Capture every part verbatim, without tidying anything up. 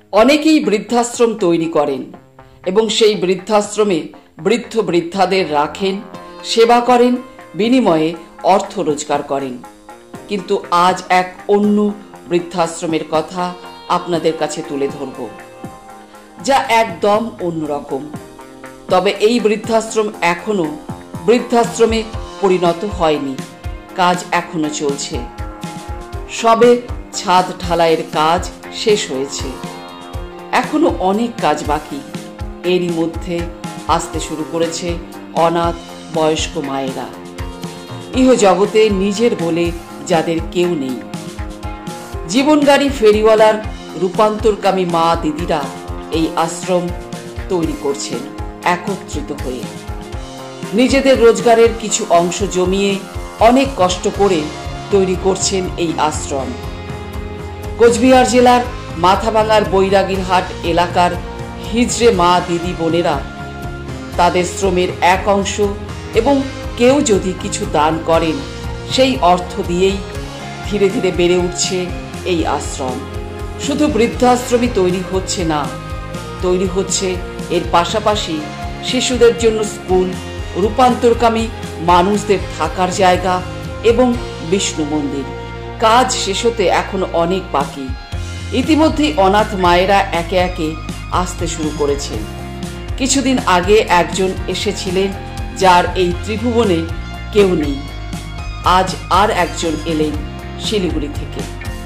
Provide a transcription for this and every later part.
অনেকেই বৃদ্ধাশ্রম তৈরি করেন এবং সেই বৃদ্ধাশ্রমে বৃদ্ধ বৃদ্ধাদের রাখেন, সেবা করেন, বিনিময়ে অর্থ রোজগার করেন। কিন্তু আজ এক অন্য বৃদ্ধাশ্রমের কথা আপনাদের কাছে তুলে ধরব, যা একদম অন্যরকম। তবে এই বৃদ্ধাশ্রম এখনো বৃদ্ধাশ্রমে পরিণত হয়নি, কাজ এখনো চলছে। সবে ছাদ ঢালাইয়ের কাজ শেষ হয়েছে, এখনো অনেক কাজ বাকি। এরই মধ্যে আসতে শুরু করেছে অনাথ বয়স্ক মায়েরা, ইহ জগতে নিজের বলে যাদের কেউ নেই। জীবনগাড়ি ফেরিওয়ালার রূপান্তরকামী মা দিদিরা এই আশ্রম তৈরি করছেন একত্রিত হয়ে। নিজেদের রোজগারের কিছু অংশ জমিয়ে অনেক কষ্ট করে তৈরি করছেন এই আশ্রম। কোচবিহার জেলার মাথাভাঙার বৈরাগীরহাট এলাকার হিজড়ে মা দিদি বোনেরা তাদের শ্রমের এক অংশ এবং কেউ যদি কিছু দান করেন, সেই অর্থ দিয়েই ধীরে ধীরে বেড়ে উঠছে এই আশ্রম। শুধু বৃদ্ধাশ্রমই তৈরি হচ্ছে না, তৈরি হচ্ছে এর পাশাপাশি শিশুদের জন্য স্কুল, রূপান্তরকামী মানুষদের থাকার জায়গা এবং বিষ্ণু মন্দির। কাজ শেষ হতে এখনো অনেক বাকি। ইতিমধ্যেই অনাথ মায়েরা একে একে আসতে শুরু করেছেন। কিছুদিন আগে একজন এসেছিলেন যার এই ত্রিভুবনে কেউ নেই। আজ আর একজন এলেন শিলিগুড়ি থেকে।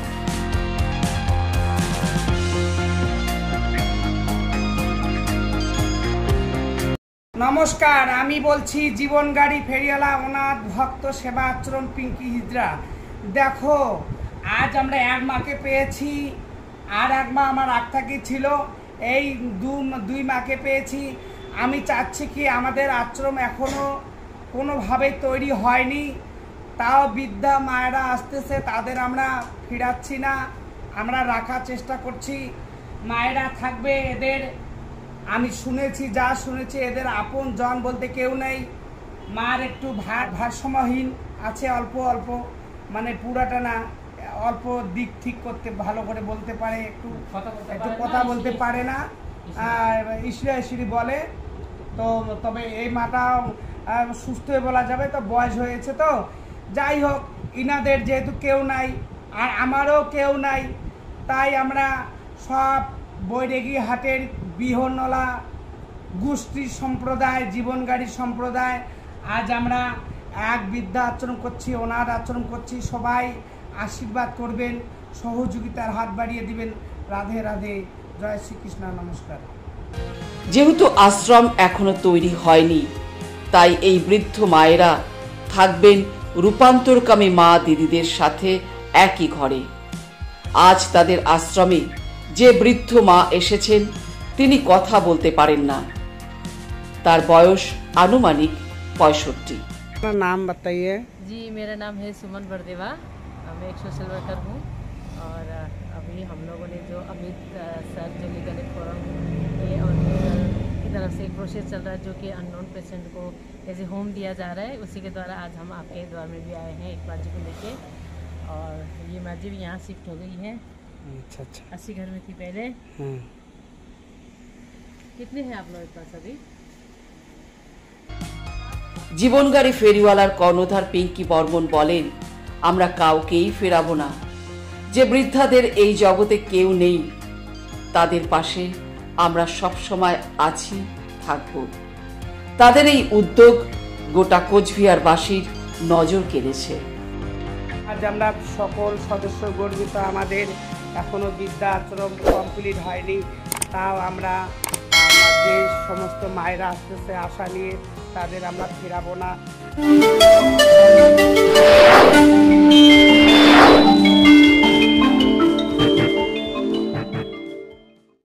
নমস্কার, আমি বলছি জীবনগাড়ি ফেরিওয়ালা অনাথ ভক্ত সেবা আশ্রম পিঙ্কি হিজড়া। দেখো, আজ আমরা এক মাকে পেয়েছি, আর এক মা আমার আগ থাকি ছিল, এই দুই মাকে পেয়েছি। আমি চাচ্ছি কি আমাদের আশ্রম এখনো কোনোভাবেই তৈরি হয়নি, তাও বৃদ্ধা মায়েরা আসতেছে, তাদের আমরা ফিরাচ্ছি না, আমরা রাখার চেষ্টা করছি। মায়েরা থাকবে, এদের আমি শুনেছি, যা শুনেছি এদের আপন জন বলতে কেউ নেই। মার একটু ভার ভারসাম্যহীন আছে, অল্প অল্প, মানে পুরাটা না, অল্প দিক ঠিক করতে ভালো করে বলতে পারে, একটু একটু কথা বলতে পারে না, ইসরা ইসরি বলে। তো তবে এই মাটা সুস্থ হয়ে বলা যাবে, তো বয়স হয়েছে। তো যাই হোক, ইনাদের যেহেতু কেউ নাই আর আমারও কেউ নাই, তাই আমরা সব বৈরাগীরহাটের বিহনলা গোষ্ঠী সম্প্রদায়, জীবনগাড়ি সম্প্রদায় আজ আমরা এক বৃদ্ধা আচরণ করছি, অনাথ আচরণ করছি। সবাই আশীর্বাদ করবেন, সহযোগিতার হাত বাড়িয়ে দিবেন। রাধে রাধে, জয় শ্রীকৃষ্ণ, নমস্কার। যেহেতু আশ্রম এখনো তৈরি হয়নি, তাই এই বৃদ্ধ মায়েরা থাকবেন রূপান্তরকামী মা দিদিদের সাথে একই ঘরে। আজ তাদের আশ্রমে যে বৃদ্ধ মা এসেছেন তিনি কথা বলতে পারেন না। তার বয়স আনুমানিক পঁয়ষট্টি। नाम बताइए। जी, मेरा नाम है सुमन बरदेवा, मैं एक सोशल वर्कर हूँ। और अभी हम लोगों ने जो अमित सर जो लीगल फोरम ये और की तरफ से एक प्रोसेस चल रहा है जो कि अननोन पेशेंट को ऐसे होम दिया जा रहा है, उसी के द्वारा आज हम आपके द्वार में भी आए हैं एक बार जी को लेके। और ये माजी भी यहाँ शिफ्ट हो गई है। अच्छा अच्छा, अस्सी घर में थी पहले। कितने हैं आप लोग के पास अभी? জীবনগাড়ি ফেরিওয়ালার কর্ণধার পিঙ্কি বর্মন বলেন, আমরা কাউকেই ফেরাবো না। যে বৃদ্ধাদের এই জগতে কেউ নেই, তাদের পাশে আমরা সব সময় আছি, থাকব। তাদের এই উদ্যোগ গোটা কোচবিহারবাসীর নজর কেড়েছে। আজ আমরা সকল সদস্য গর্বিত, আমাদের এখনো বৃদ্ধা আশ্রম কমপ্লিট হয়নি, তাও আমরা যে সমস্ত মায়েরা আসতেছে আশা নিয়ে, তাদের আমরা ফেরাবো না।